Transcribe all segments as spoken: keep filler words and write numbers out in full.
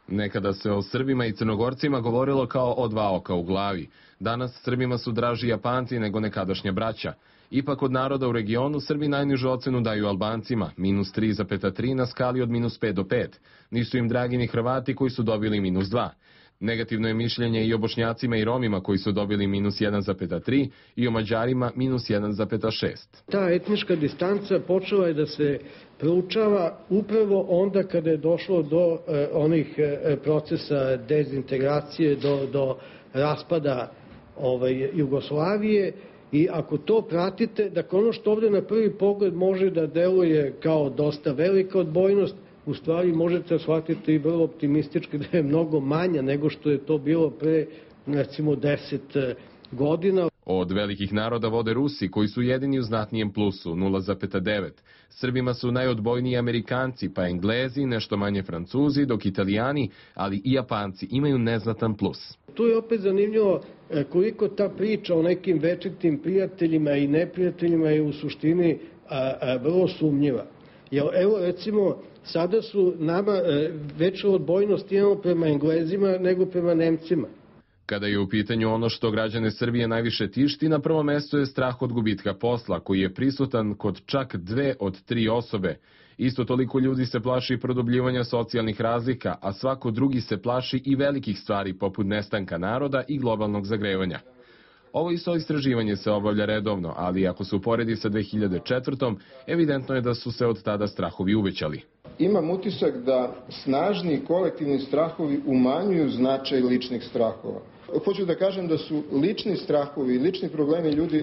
Nekada se o Srbima i Crnogorcima govorilo kao o dva oka u glavi. Danas Srbima su draži Japanci nego nekadašnja braća. Ipak od naroda u regionu Srbi najnižu ocenu daju Albancima, minus tri zarez tri na skali od minus pet do pet. Nisu im dragi ni Hrvati koji su dobili minus dva. Negativno je mišljenje i o Bošnjacima i Romima koji su dobili minus jedan zarez tri i o Mađarima minus jedan zarez šest. Ta etnička distanca počela je da se proučava upravo onda kada je došlo do e, onih e, procesa dezintegracije, do, do raspada ovaj, Jugoslavije. I ako to pratite, dakle ono što ovde na prvi pogled može da deluje kao dosta velika odbojnost, u stvari možete shvatiti i vrlo optimistički da je mnogo manja nego što je to bilo pre, recimo, deset godina. Od velikih naroda vode Rusi, koji su jedini u znatnijem plusu, nula zarez devet. Srbima su najodbojniji Amerikanci, pa Englezi, nešto manje Francuzi, dok Italijani, ali i Japanci imaju neznatan plus. Tu je opet zanimljivo koliko ta priča o nekim večitim prijateljima i neprijateljima je u suštini a, a, vrlo sumnjiva. Jer, evo, recimo, sada su nama veću odbojnost imamo prema Englezima nego prema Nemcima. Kada je u pitanju ono što građane Srbije najviše tišti, na prvom mestu je strah od gubitka posla, koji je prisutan kod čak dve od tri osobe. Isto toliko ljudi se plaši produbljivanja socijalnih razlika, a svako drugi se plaši i velikih stvari poput nestanka naroda i globalnog zagrevanja. Ovo isto istraživanje se obavlja redovno, ali ako se uporedi sa dve hiljade četvrtom. evidentno je da su se od tada strahovi uvećali. Imam utisak da snažni kolektivni strahovi umanjuju značaj ličnih strahova. Hoću da kažem da su lični strahovi i lični problemi ljudi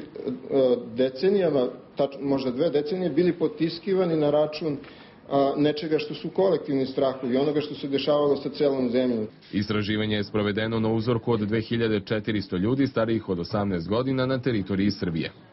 decenijama, možda dve decenije, bili potiskivani na račun nečega što su kolektivni strahovi, onoga što se dešavalo sa celom zemljom. Istraživanje je sprovedeno na uzorku od dve hiljade četiristo ljudi starijih od osamnaest godina na teritoriji Srbije.